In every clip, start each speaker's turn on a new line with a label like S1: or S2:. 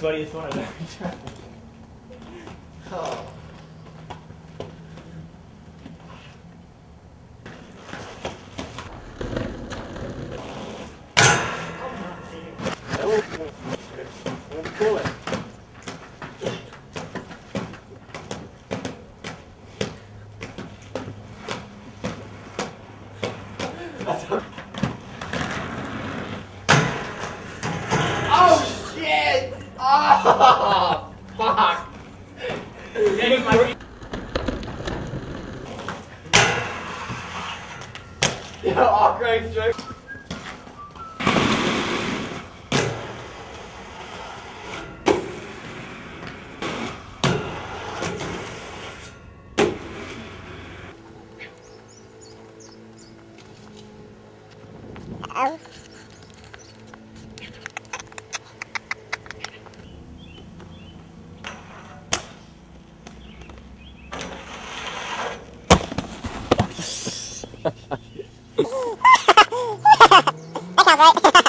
S1: sweatiest one I've ever tried. Oh. Pull it. Oh shit! Oh fuck! Yeah, all great straight.
S2: Ow. That sounds right.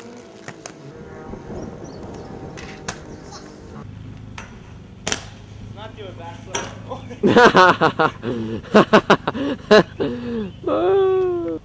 S1: Not do a backflip.